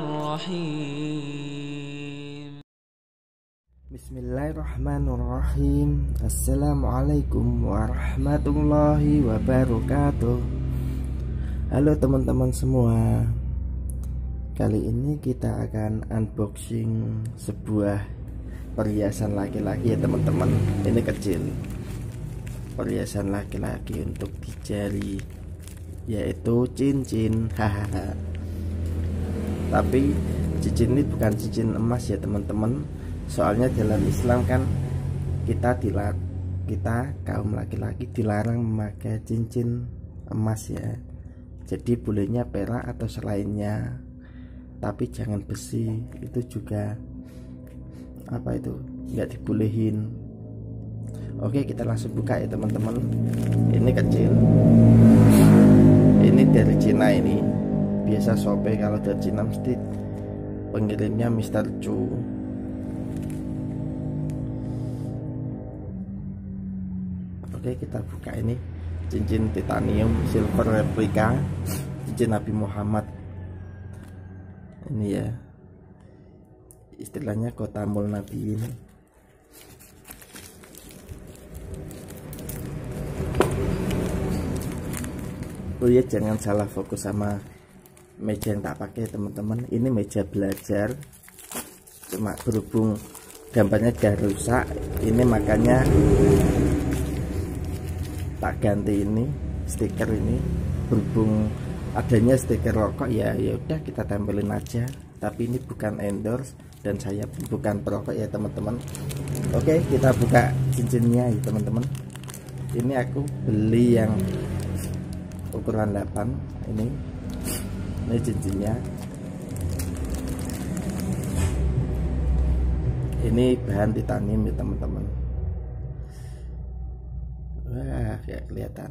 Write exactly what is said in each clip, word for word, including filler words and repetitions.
الرحيم. Bismillahirrahmanirrahim. Assalamualaikum warahmatullahi wabarakatuh. Halo teman-teman semua. Kali ini kita akan unboxing sebuah perhiasan laki-laki ya teman-teman. Ini kecil, perhiasan laki-laki untuk di jari, yaitu cincin. Hahaha. Tapi cincin ini bukan cincin emas ya teman-teman. Soalnya dalam Islam kan kita dilar kita kaum laki-laki dilarang memakai cincin emas ya. Jadi bolehnya perak atau selainnya, tapi jangan besi. Itu juga apa itu nggak dibolehin. Oke, kita langsung buka ya teman-teman. Ini kecil, ini dari Cina. Ini biasa Shopee kalau dari Cina mesti pengirimnya mister Chu. Oke, kita buka. Ini cincin titanium silver replika cincin Nabi Muhammad. Ini ya, istilahnya Khotamul Nabiyin. Oh ya, jangan salah fokus sama meja yang tak pakai teman-teman. Ini meja belajar, cuma berhubung gambarnya udah rusak, ini makanya tak ganti ini stiker ini. Berhubung adanya stiker rokok ya, ya udah kita tempelin aja. Tapi ini bukan endorse dan saya bukan perokok ya teman-teman. Oke, kita buka cincinnya ya teman-teman. Ini aku beli yang ukuran delapan. Ini ini cincinnya. Ini bahan titanium ya teman-teman. Wah, kayak kelihatan.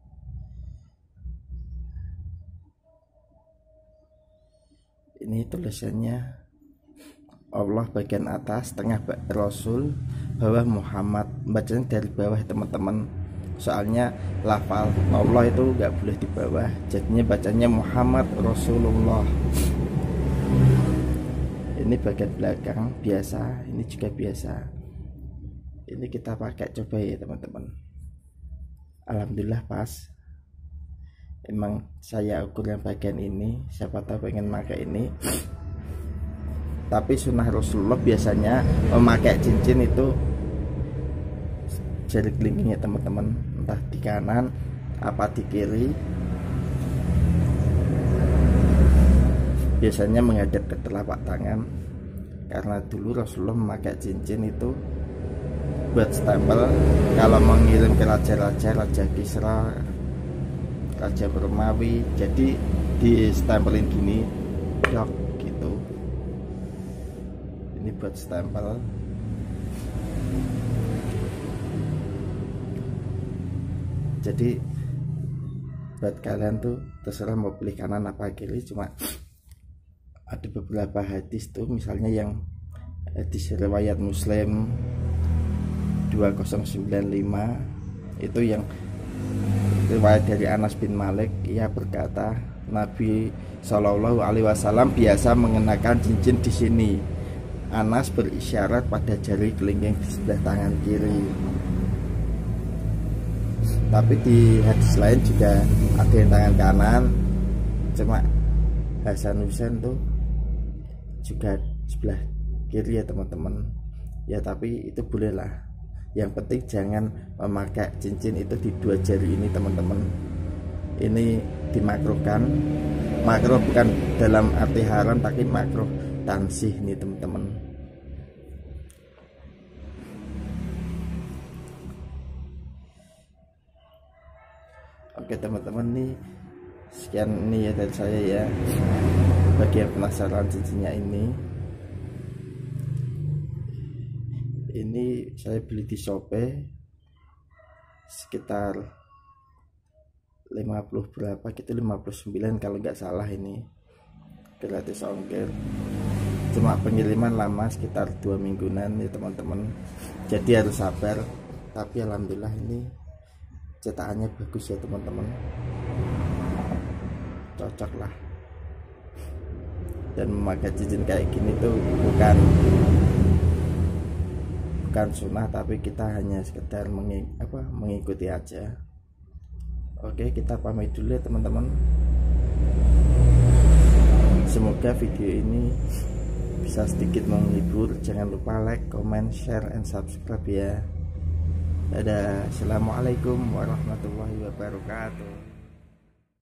Ini tulisannya Allah bagian atas, tengah Rasul, bawah Muhammad. Bacanya dari bawah teman-teman. Soalnya lafal Allah itu nggak boleh di bawah. Jadinya bacanya Muhammad Rasulullah. Ini bagian belakang biasa, ini juga biasa. Ini kita pakai coba ya teman-teman. Alhamdulillah pas. Emang saya ukur yang bagian ini, siapa tahu pengen pakai ini. Tapi sunnah Rasulullah biasanya memakai cincin itu jari kelingking ya teman-teman, entah di kanan apa di kiri. Biasanya menghadap ke telapak tangan, karena dulu Rasulullah memakai cincin itu buat stempel kalau mengirim ke raja-raja, Raja Kisra, Raja Romawi. Jadi di stempelin gini dok gitu. Ini buat stempel. Jadi buat kalian tuh terserah mau pilih kanan apa kiri. Cuma ada beberapa hadis tuh, misalnya yang hadis riwayat Muslim dua nol sembilan lima itu yang riwayat dari Anas bin Malik. Ia berkata Nabi Shallallahu Alaihi Wasallam biasa mengenakan cincin di sini. Anas berisyarat pada jari kelingking di sebelah tangan kiri. Tapi di hadis lain juga ada yang tangan kanan. Cuma Hasan Husain tuh juga sebelah kiri ya teman-teman. Ya tapi itu boleh lah. Yang penting jangan memakai cincin itu di dua jari ini teman-teman. Ini dimakruhkan. Makruh bukan dalam arti haram, tapi makruh tansih nih teman-teman. Oke teman-teman, nih sekian ini ya dari saya ya. Bagi yang penasaran cincinnya ini, ini saya beli di Shopee sekitar lima puluh berapa gitu, lima puluh sembilan kalau nggak salah. Ini gratis ongkir. Cuma pengiriman lama sekitar dua mingguan ya teman-teman. Jadi harus sabar. Tapi alhamdulillah ini cetakannya bagus ya teman-teman. Cocok lah. dan memakai cincin kayak gini tuh bukan bukan sunnah, tapi kita hanya sekedar mengik apa mengikuti aja. Oke, kita pamit dulu ya teman-teman. Semoga video ini bisa sedikit menghibur. Jangan lupa like, comment, share, and subscribe ya. Dadah. Assalamualaikum warahmatullahi wabarakatuh.